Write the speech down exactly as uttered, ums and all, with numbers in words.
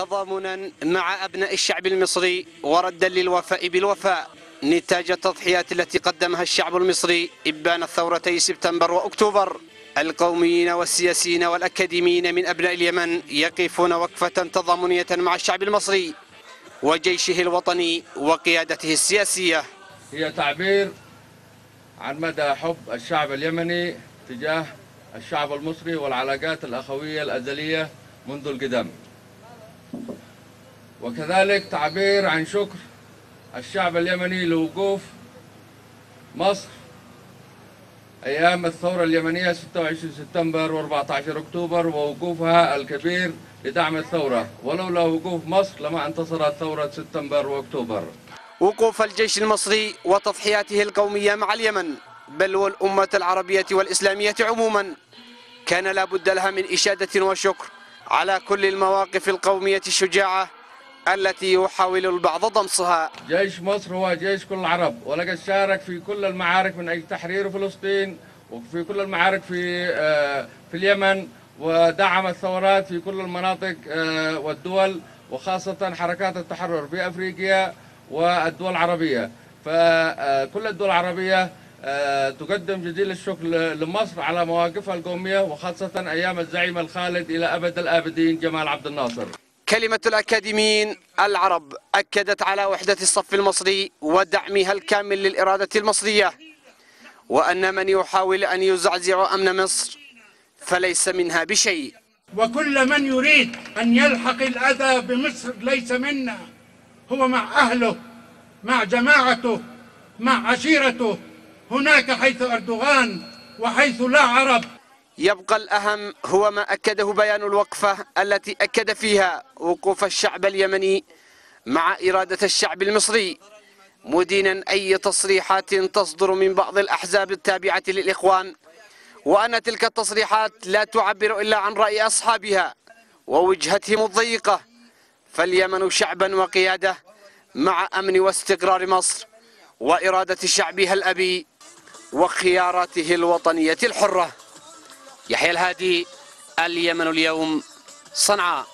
تضامنا مع أبناء الشعب المصري وردا للوفاء بالوفاء نتاج التضحيات التي قدمها الشعب المصري إبان الثورتي سبتمبر وأكتوبر. القوميين والسياسيين والأكاديميين من أبناء اليمن يقفون وقفة تضامنية مع الشعب المصري وجيشه الوطني وقيادته السياسية. هي تعبير عن مدى حب الشعب اليمني تجاه الشعب المصري والعلاقات الأخوية الأزلية منذ القدم، وكذلك تعبير عن شكر الشعب اليمني لوقوف مصر أيام الثورة اليمنية ستة وعشرين سبتمبر وأربعة عشر أكتوبر ووقوفها الكبير لدعم الثورة، ولولا وقوف مصر لما انتصرت ثورة سبتمبر وأكتوبر. وقوف الجيش المصري وتضحياته القومية مع اليمن بل والأمة العربية والإسلامية عموما كان لا بد لها من إشادة وشكر على كل المواقف القومية الشجاعة التي يحاول البعض ضمسها. جيش مصر هو جيش كل العرب، ولقد شارك في كل المعارك من أجل تحرير فلسطين وفي كل المعارك في في اليمن، ودعم الثورات في كل المناطق والدول، وخاصة حركات التحرر في أفريقيا والدول العربية. فكل الدول العربية تقدم جزيل الشكر لمصر على مواقفها القومية، وخاصة أيام الزعيم الخالد إلى أبد الآبدين جمال عبد الناصر. كلمة الأكاديميين العرب أكدت على وحدة الصف المصري ودعمها الكامل للإرادة المصرية، وأن من يحاول أن يزعزع أمن مصر فليس منها بشيء. وكل من يريد أن يلحق الأذى بمصر ليس منا، هو مع أهله، مع جماعته، مع عشيرته، هناك حيث أردوغان وحيث لا عرب. يبقى الأهم هو ما أكده بيان الوقفة التي أكد فيها وقوف الشعب اليمني مع إرادة الشعب المصري، مدينا أي تصريحات تصدر من بعض الأحزاب التابعة للإخوان، وأن تلك التصريحات لا تعبر إلا عن رأي أصحابها ووجهتهم الضيقة. فاليمن شعبا وقيادة مع أمن واستقرار مصر وإرادة شعبها الأبي وخياراته الوطنية الحرة. يحيى الهادي، اليمن اليوم، صنعاء.